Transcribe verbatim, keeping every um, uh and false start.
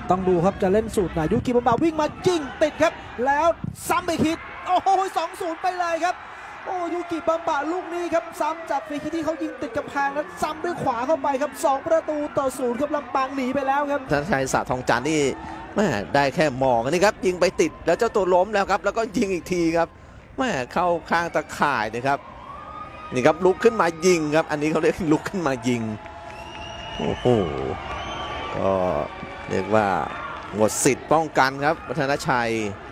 ต้องดูครับจะเล่นสูตรไหนยูกิบัมบะวิ่งมายิงติดครับแล้วซ้ำไปคิดโอ้โหสองศูนย์ไปเลยครับโอ้ยูกิบัมบะลูกนี้ครับซ้ำจากฟรีคิกที่เขายิงติดกำแพงแล้วซ้ำด้วยขวาเข้าไปครับสองประตูต่อศูนย์ครับลำปางหนีไปแล้วครับธนชัยสะทองจันทร์นี่แม่ได้แค่มองนี่ครับยิงไปติดแล้วเจ้าตัวล้มแล้วครับแล้วก็ยิงอีกทีครับแม่เข้าข้างตะข่ายนะครับนี่ครับลุกขึ้นมายิงครับอันนี้เขาเรียกลุกขึ้นมายิงโอ้โหก็เรียกว่าหมดสิทธิ์ป้องกันครับธนชัย